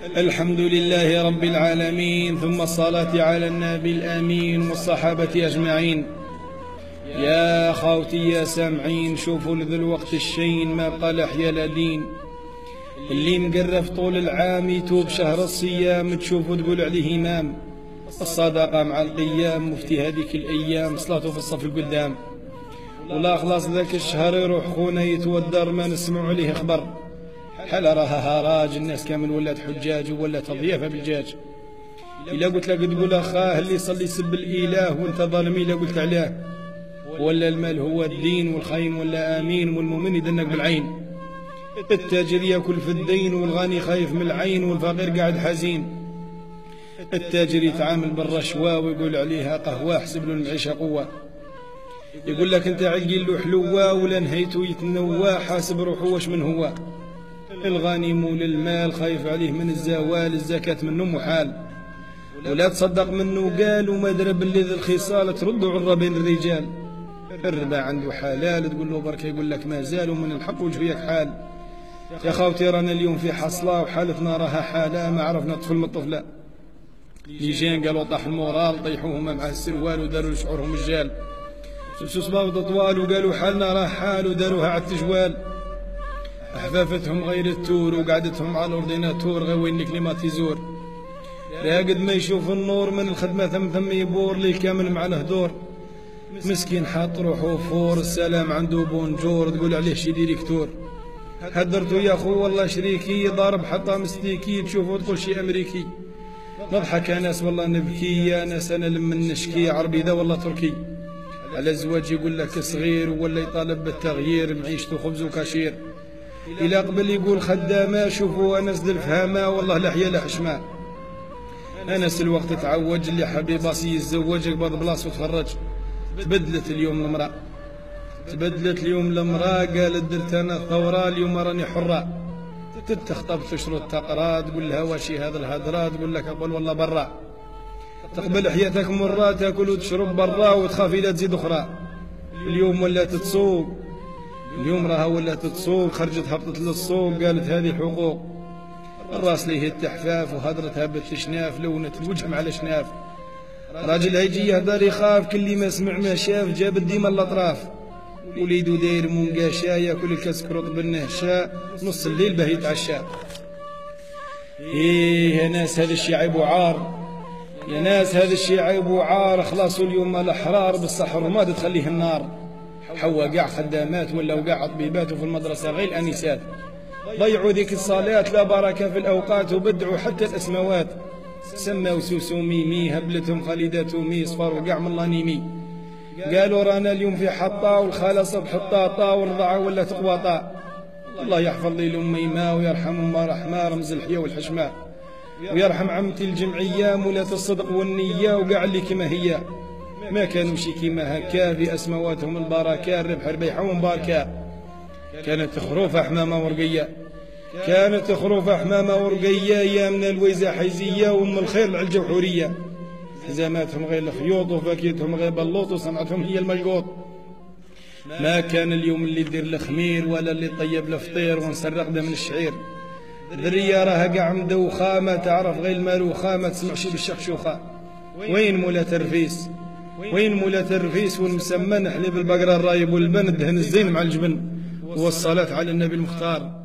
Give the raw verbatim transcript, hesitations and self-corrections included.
الحمد لله رب العالمين، ثم الصلاة على النبي الأمين والصحابة أجمعين. يا خوتي يا سامعين، شوفوا لذا الوقت الشين ما بقى لحيا لدين. اللي مقرف طول العام يتوب شهر الصيام، تشوفوا تقول عليه إمام. الصدقة مع القيام، مفتي هذيك الأيام صلاته في الصف القدام. ولا خلاص ذاك الشهر يروح خونا يتودر ما نسمع عليه خبر. حال راها هراج، الناس كامل ولات حجاج وولات ضيافة بالجاج. إلا قلت لك تقول أخاه اللي يصلي يسب الإله وانت ظالمي، إلا قلت عليه ولا المال هو الدين، والخاين ولا آمين، والمؤمن يدنك بالعين. التاجر ياكل في الدين، والغني خايف من العين، والفقير قاعد حزين. التاجر يتعامل بالرشوة ويقول عليها قهوة، حسب له المعيشة قوة. يقول لك انت عقيل له حلوة، ولا نهيته يتنوى، حاسب روحه واش من هو. الغني مول المال خايف عليه من الزوال، الزكاة منه محال، ولا تصدق منه قال، وما درى باللي ذي الخصال تردوا عرة بين الرجال. الربا عنده حلال، تقول له بركة يقول لك ما زال، ومن الحق وجهك حال. يا خوتي رانا اليوم في حصلة، وحالتنا راها حالة، ما عرفنا طفل من الطفلة. اللي جان قالوا طاح المورال، طيحوهما مع السروال وداروا شعورهم الجال. لبسوا صباغ طوال وقالوا حالنا راه حال، وداروها على التجوال. حفافتهم غير التور، وقعدتهم على الاورديناتور غير وين الكليماتيزور. لا قد ما يشوف النور من الخدمة ثم ثم يبور لي كامل مع الهدور. مسكين حاط روحه فور، السلام عنده بونجور، تقول عليه شي ديريكتور. هدرتو يا خو والله شريكي، ضارب حطها مستيكي، تشوفوا تقول شي امريكي. نضحك يا ناس والله نبكي، يا ناس انا لما نشكي، عربي ذا والله تركي. على الزواج يقول لك صغير، ولا يطالب بالتغيير، معيشته خبز وكاشير. إلى قبل يقول خدامة، شوفوا أنس ذي الفهامة، والله لحية لحشمة. أنس الوقت تعوج، اللي حبي باصي يتزوج يقبض بلاص وتخرج. تبدلت اليوم المرأة، تبدلت اليوم المرأة، قالت درت أنا ثورة، اليوم راني حرة. تتخطب تشرط تقرا، تقول لها واشي هذا الهدرة، تقول لك قبل والله برا. تقبل حياتك مرة، تاكل وتشرب برا، وتخاف إلا تزيد أخرى. اليوم ولا تتسوق، اليوم راها ولا تتسوق، خرجت هبطت للسوق، قالت هذه حقوق. الراس ليه التحفاف، وهدرتها بالتشناف، لونة الوجه مع الاشناف. راجل هيجي يهدر يخاف، كل ما سمع ما شاف، جاب الديما الاطراف. وليدو داير منقاشا، ياكل الكسكروط بالنهشا، نص الليل باه يتعشى. ايه يا ناس هذا الشي عيب وعار، يا ناس هذا الشي عيب وعار. خلاصوا اليوم الاحرار بالسحر وما تخليه النار. حوا قاع خدامات، ولا وقاع طبيبات، وفي المدرسة غير الأنسات. ضيعوا ذيك الصلاة، لا بركة في الأوقات، وبدعوا حتى الأسموات. سموا سوسو ميمي، هبلتهم خالدات مي، صفار وقاع من الله نيمي. قالوا رانا اليوم في حطة، والخالة صبح الطاطا، والرضعة ولا تقواطا. الله يحفظ لي الأميمة، ويرحم أم رحمة رمز الحياة والحشمة، ويرحم عمتي الجمعية مولاة الصدق والنية، وقاع اللي كما هي. ما كانوا شي كيما هكا، في أسمواتهم البركة، الربح ربيحة ومباركة. كانت خروفة حمامة ورقية، كانت خروفة حمامة ورقية، يا من الويزة حيزية، وام الخير العلجة وحورية. حزاماتهم غير الخيوط، وفاكيتهم غير بلوط، وصنعتهم هي الملقوط. ما كان اليوم اللي يدير الخمير، ولا اللي طيب الفطير ونسرق ده من الشعير. ذرية راها قاع مدوخة، ما تعرف غير المالوخة، ما تسمعش بالشخشوخة. وين مولاة الرفيس، وين مولاة الرفيس، والمسمى نحلب البقرة الرايب، واللبن الدهن الزين مع الجبن، والصلاة على النبي المختار.